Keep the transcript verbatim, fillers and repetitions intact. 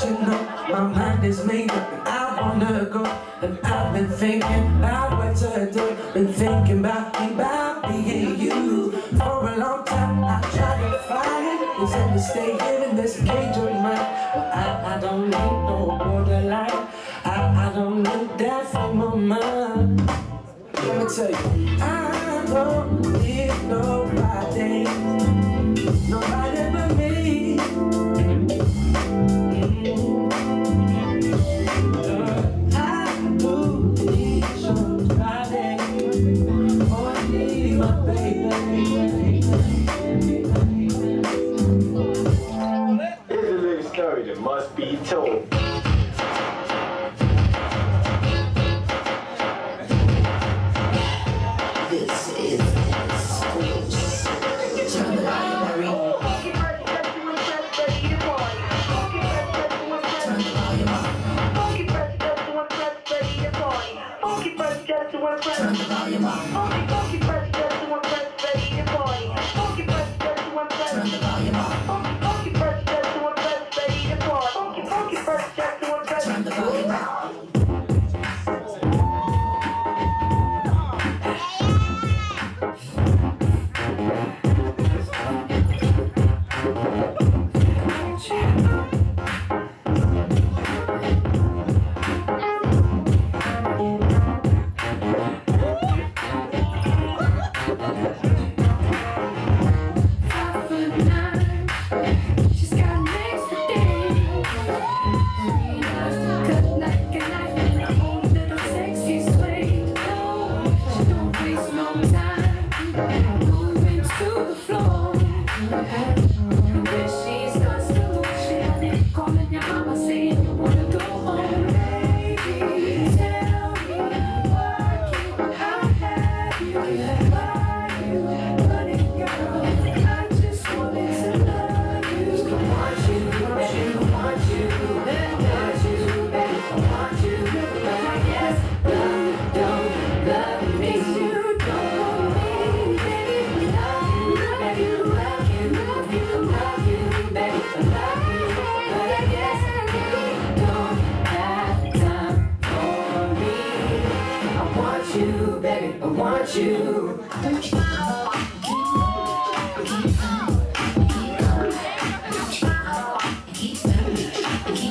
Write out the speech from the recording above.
you know my mind is made up and I wanna go. And I've been thinking about what to do. Been thinking about me, about me and you. For a long time I tried to find it. You said to stay here in this cage of mine. But I, I don't need no borderline. I, I don't need that for my mind. Let me tell you, I don't need nobody, nobody but me. Mm-hmm. uh, I do need somebody, oh I need my baby. Here's a little story that must be told. This is Schools. Turn the volume, Marie. Turn the volume up. Turn the volume up. Turn the volume up. Turn the volume up. Baby, I want you. Keep